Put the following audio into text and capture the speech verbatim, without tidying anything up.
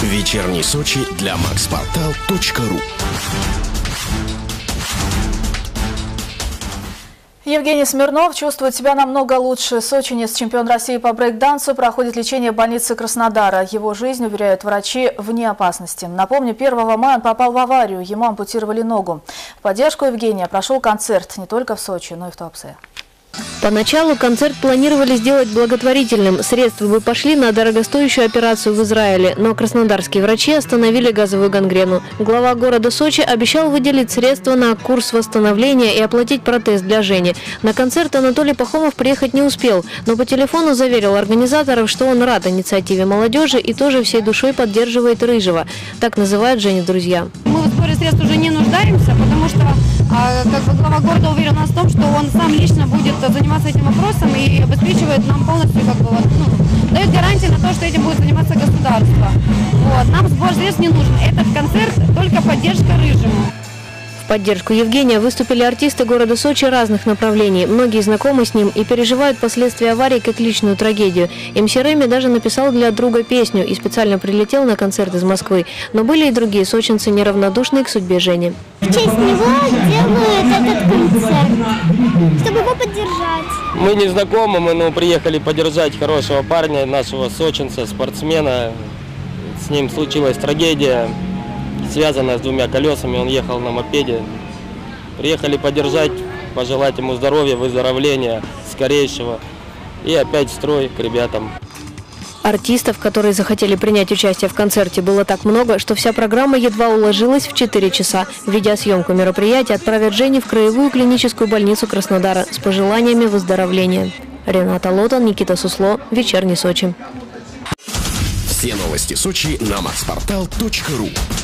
Вечерний Сочи для макспортал точка ру. Евгений Смирнов чувствует себя намного лучше. Сочинец, чемпион России по брейк-дансу, проходит лечение в больнице Краснодара. Его жизнь, уверяют врачи, вне опасности. Напомню, первого мая он попал в аварию, ему ампутировали ногу. В поддержку Евгения прошел концерт не только в Сочи, но и в Туапсе. Поначалу концерт планировали сделать благотворительным. Средства бы пошли на дорогостоящую операцию в Израиле, но краснодарские врачи остановили газовую гангрену. Глава города Сочи обещал выделить средства на курс восстановления и оплатить протез для Жени. На концерт Анатолий Пахомов приехать не успел, но по телефону заверил организаторов, что он рад инициативе молодежи и тоже всей душой поддерживает Рыжего. Так называют Женю друзья. Мы в сборе средств уже не нуждаемся, потому что а, как бы глава города уверен нас в том, что он сам лично будет заниматься этим вопросом и обеспечивает нам полностью, как бы, вот, ну, дает гарантии на то, что этим будет заниматься государство. Вот. Нам сбор средств не нужен. Этот концерт только поддержка Рыжему. В поддержку Евгения выступили артисты города Сочи разных направлений. Многие знакомы с ним и переживают последствия аварии как личную трагедию. эм си Рэми даже написал для друга песню и специально прилетел на концерт из Москвы. Но были и другие сочинцы, неравнодушные к судьбе Жени. В честь него делают этот концерт, чтобы его поддержать. Мы не знакомы, мы ну, приехали поддержать хорошего парня, нашего сочинца, спортсмена. С ним случилась трагедия, связанная с двумя колесами. Он ехал на мопеде. Приехали поддержать, пожелать ему здоровья, выздоровления скорейшего. И опять в строй к ребятам. Артистов, которые захотели принять участие в концерте, было так много, что вся программа едва уложилась в четыре часа. Видеосъемку мероприятия отправят Жене в краевую клиническую больницу Краснодара с пожеланиями выздоровления. Рената Лотан, Никита Сусло, Вечерний Сочи. Все новости Сочи на макспортал точка ру.